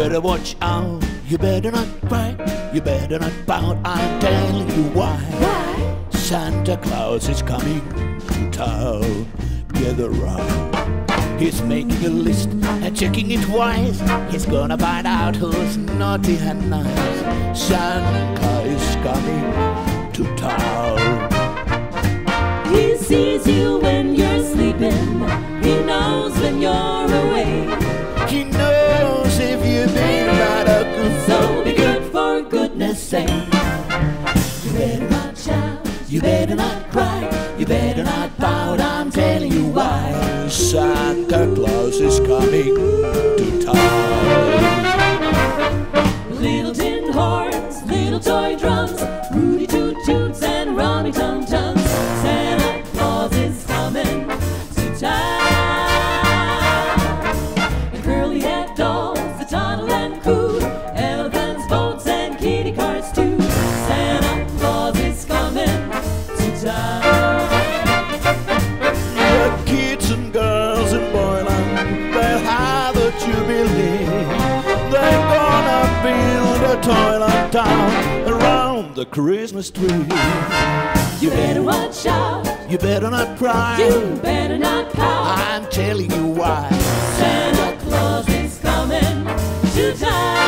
better watch out, you better not cry, you better not pout, I'm telling you why. Why? Santa Claus is coming to town. Gather round. He's making a list and checking it twice. He's gonna find out who's naughty and nice. Santa is coming to town. He sees you when you're sleeping. He knows when you're awake. He knows if you've been bad or good. So be good for goodness sake. You better watch out, you better not cry, you better not pout, I'm telling you why. Santa Claus is coming to town. Little tin horns, little toy drums, Rudy Toot Toots and Rummy Tum Tums. Santa Claus is coming to town. And curly head dolls, the tunnel and coo, elephants, boats and kitty cars too. Santa Claus is coming to town. The kids and girls in Boyland, they'll have a jubilee. They're gonna build a toilet town around the Christmas tree. You better watch out, You better not cry, you better not pout. I'm telling you why. Santa Claus is coming to town.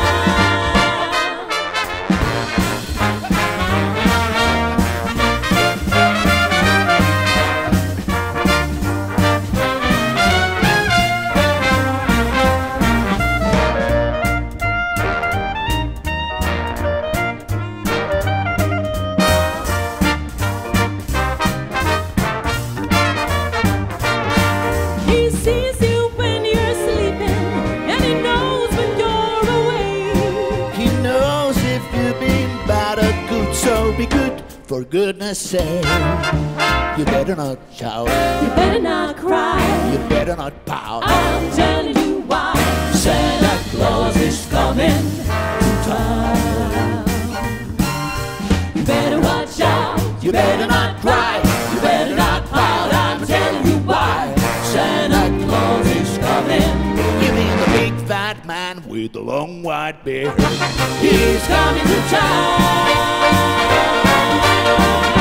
He sees you when you're sleeping, and he knows when you're awake. He knows if you've been bad or good, so be good for goodness sake. You better not shout, You better not cry, you better not pout. I'm telling you why. Santa Claus is coming to town. You better watch out, You better not cry, you better not pout, I'm telling you why. Santa Claus is coming. you mean the big fat man with the long white beard. He's coming to town.